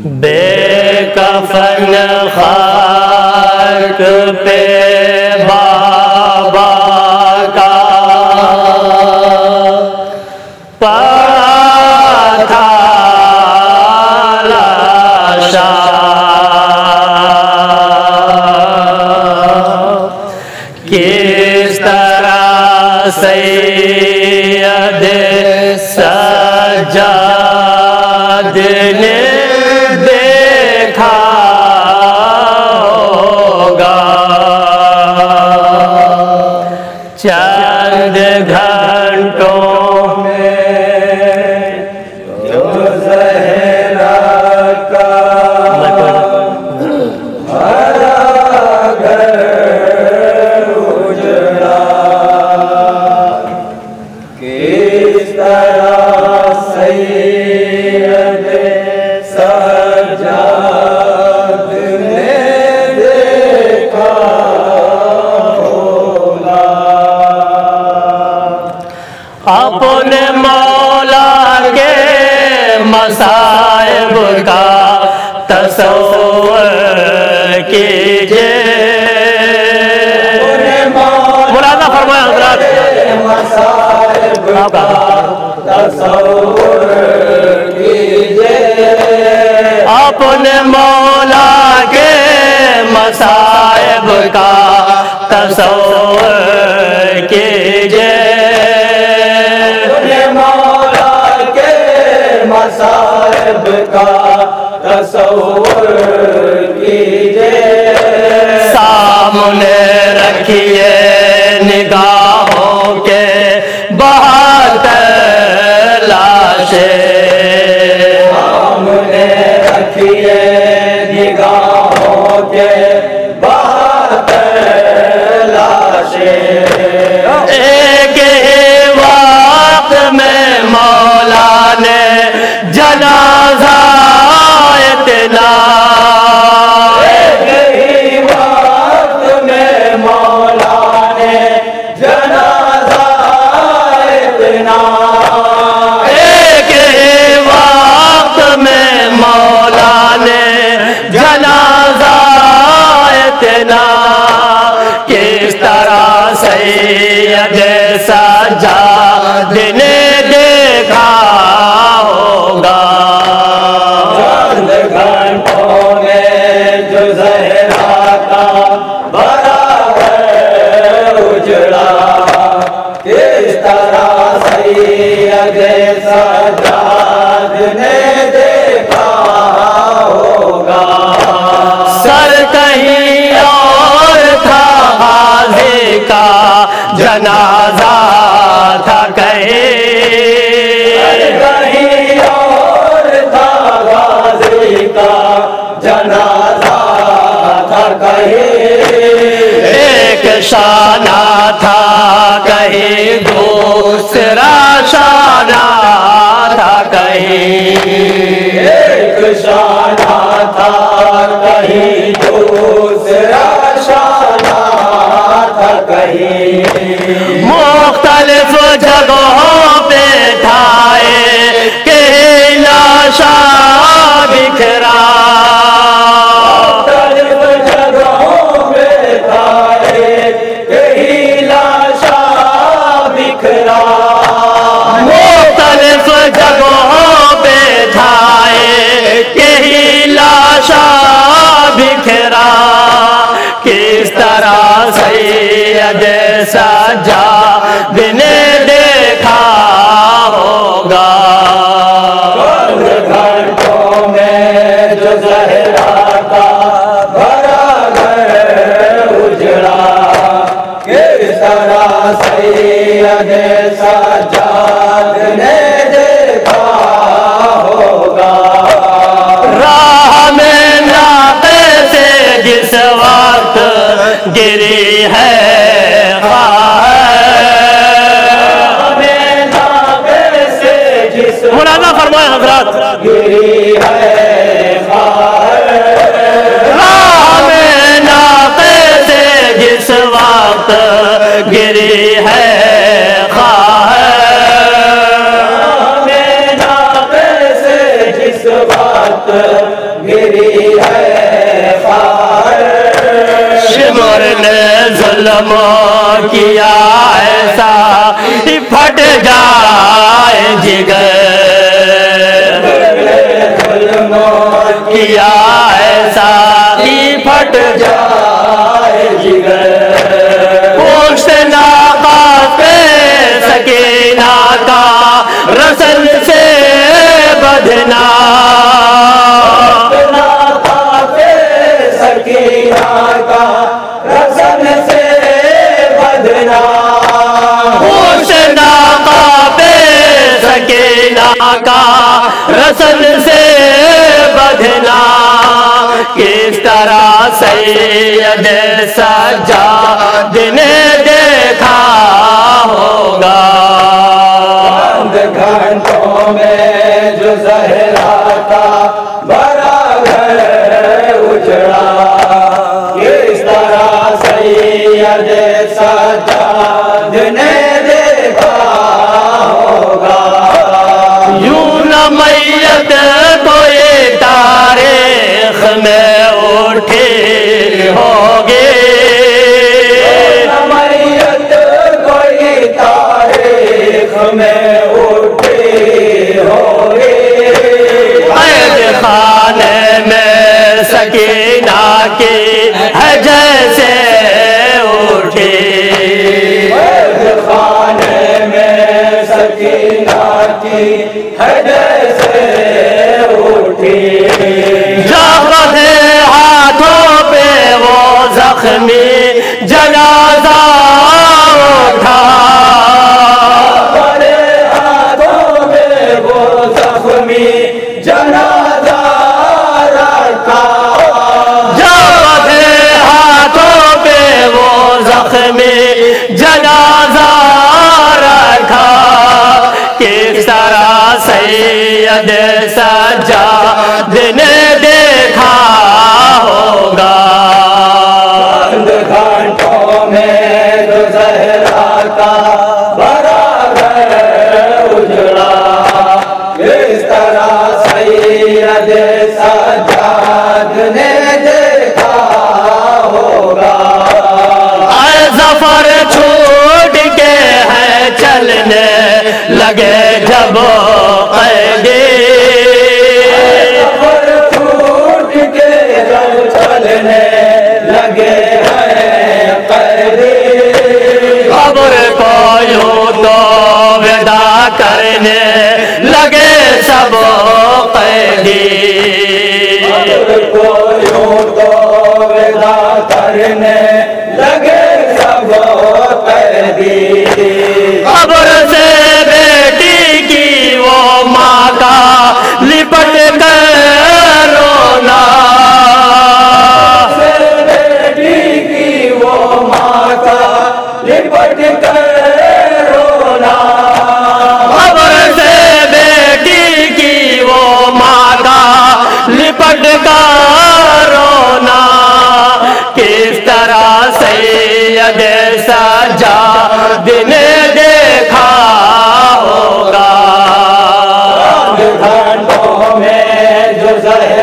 بے کفن خاک پہ بابا کا پڑا تھا لاشا، کس طرح سید سجاد نے دیکھا ہوگا، چند گھنٹوں میں جو زہرا کا ہرا گھر اجڑا، کس طرح سید سجاد نے دیکھا ہوگا، اپنے مولا کے مصائب کا تصور کیجئے، ملاحظہ فرمائیں حضرات، مصائب کا تصور کیجئے، اپنے مولا کے مصائب کا تصور کیجئے، اپنے مولا کے مصائب کا تصور کیجئے، سامنے رکھیے نگاہوں کے 72 لاشیں، سامنے رکھیے نگاہوں کے 72 لاشیں، ایک ہی وقت میں مولا نے جنازہ اتنا، ایک ہی وقت میں مولا نے جنازہ اتنا، ایک ہی وقت میں مولا نے جنازہ اتنا، کس طرح سید سجاد نے دیکھا ہوگا، چند گھنٹوں میں جو زہرا کا برابر اجڑا، کس طرح سید سجاد نے دیکھا ہوگا، سر کہیں اور تھا غازی کا جنازہ تھا کہیں، سر کہیں اور تھا غازی کا جنازہ تھا کہیں، ایک شانہ تھا کہیں دوسرا شانہ تھا کہیں، ایک شانہ تھا کہیں دوسرا شانہ تھا کہیں، مختلف جگہوں پہ تھا کہ لاشا بکھرا، مختلف جگہوں پہ تھا کہ لاشا بکھرا، مختلف جگہوں پہ تھا کہ لاشا بکھرا، کس طرح سید سجاد نے دیکھا ہوگا، چند گھنٹوں میں جو زہرا کا بھرا گھر اجڑا، کس طرح سید سجاد نے دیکھا ہوگا، راہ میں ناقے سے جس وقت گری ہے ملاحظہ فرمائیں حضرات، گری ہے راہ میں ناقے سے جس وقت گری ہے خواہ، راہ میں ناقے سے جس وقت ظلم کیا ایسا پھٹ جائے جگر، ظلم کیا ایسا پھٹ جائے جگر، پوشت ناقہ پہ سکینہ کا رسل سے بدھنا، سکینہ کا رسل سے بدھنا، پوشت ناقہ پہ سکینہ کا رسل سے بدھنا، کس طرح سید سجاد نے دیکھا ہوگا، گھنٹوں میں جو زہرا کا بڑا گھر اجڑا، کس طرح سید سجاد نے دیکھا ہوگا، یوں نہ میت کوئی تاریخ میں اٹھی ہوگی، میت کوئی تاریخ میں اٹھی ہوگی، قید خانے میں سکینہ کی ہے جیسے اٹھی، قید خانے میں سکینہ کی ہے جیسے اٹھی، جب ہاتھوں پہ وہ زخمی جنازہ اٹھا، ہاتھوں پہ وہ زخمی جنازہ رکھا، جب ہاتھوں پہ وہ زخمی جنازہ رکھا، کس طرح سید سجاد نے دیکھا ہوگا، گھنٹوں میں جو زہرا کا بڑا گھر اجڑا، کس طرح سید سجاد نے دیکھا ہوگا، اے ظفر چھوٹ کے ہے چلنے لگے جب قیدی، ظفر چھوٹ کے جب چلنے لگے ہیں قیدی، قبر کو یوں تو ودا کرنے لگے سب قیدی، قبر کو یوں تو ودا کرنے لگے سب قیدی، قبر سے بیٹی کی وہ ماں کا لپٹ کر رونا، بیٹی کی وہ ماں کا لپٹ کر رونا، قبر سے بیٹی کی وہ ماں کا لپٹ کر رونا، کس طرح سید سجاد نے دیکھا ہوگا، گھنٹوں میں جو زہرا